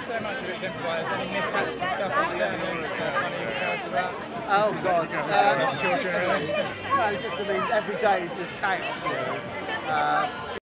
So much of it's improvised. Any mishaps and stuff like that? Funny you tell us about? Oh God. Children, really? No, just I mean, every day is just chaos. Really.